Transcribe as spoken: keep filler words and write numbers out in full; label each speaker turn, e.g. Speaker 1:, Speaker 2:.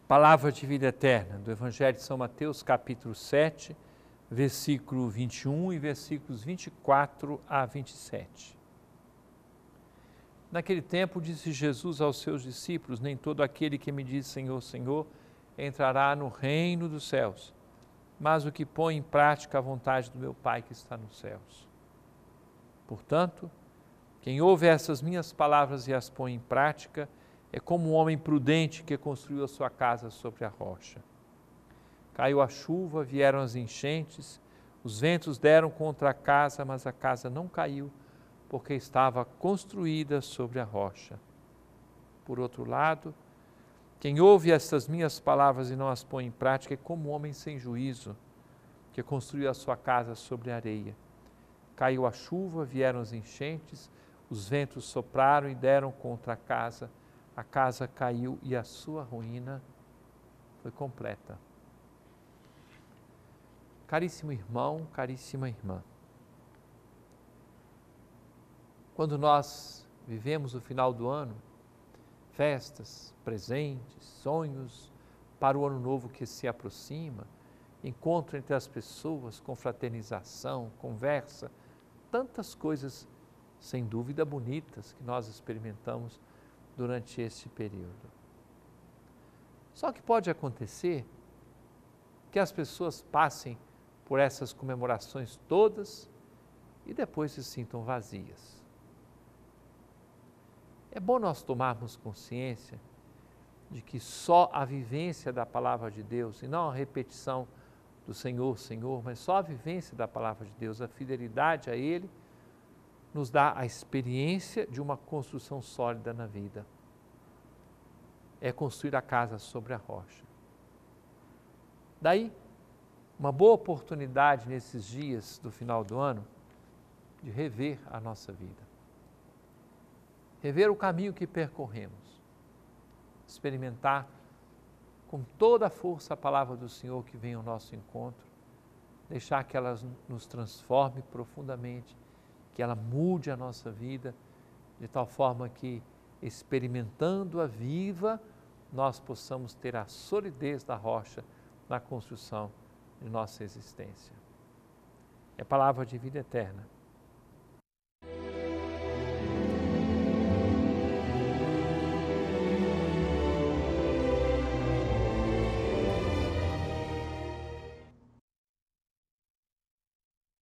Speaker 1: Palavra de vida eterna, do Evangelho de São Mateus, capítulo sete, versículo vinte e um e versículos vinte e quatro a vinte e sete. Naquele tempo disse Jesus aos seus discípulos: nem todo aquele que me diz Senhor, Senhor, entrará no reino dos céus, mas o que põe em prática a vontade do meu Pai que está nos céus. Portanto, quem ouve essas minhas palavras e as põe em prática, é como um homem prudente que construiu a sua casa sobre a rocha. Caiu a chuva, vieram as enchentes, os ventos deram contra a casa, mas a casa não caiu, porque estava construída sobre a rocha. Por outro lado, quem ouve estas minhas palavras e não as põe em prática é como um homem sem juízo, que construiu a sua casa sobre a areia. Caiu a chuva, vieram as enchentes, os ventos sopraram e deram contra a casa, a casa caiu e a sua ruína foi completa. Caríssimo irmão, caríssima irmã, quando nós vivemos o final do ano, festas, presentes, sonhos para o ano novo que se aproxima, encontro entre as pessoas, confraternização, conversa, tantas coisas, sem dúvida, bonitas que nós experimentamos durante esse período. Só que pode acontecer que as pessoas passem por essas comemorações todas e depois se sintam vazias. É bom nós tomarmos consciência de que só a vivência da palavra de Deus, e não a repetição do Senhor, Senhor, mas só a vivência da palavra de Deus, a fidelidade a Ele, nos dá a experiência de uma construção sólida na vida. É construir a casa sobre a rocha. Daí, uma boa oportunidade nesses dias do final do ano de rever a nossa vida. Rever o caminho que percorremos. Experimentar com toda a força a palavra do Senhor que vem ao nosso encontro. Deixar que ela nos transforme profundamente, que ela mude a nossa vida, de tal forma que, experimentando-a viva, nós possamos ter a solidez da rocha na construção de nossa existência. É a palavra de vida eterna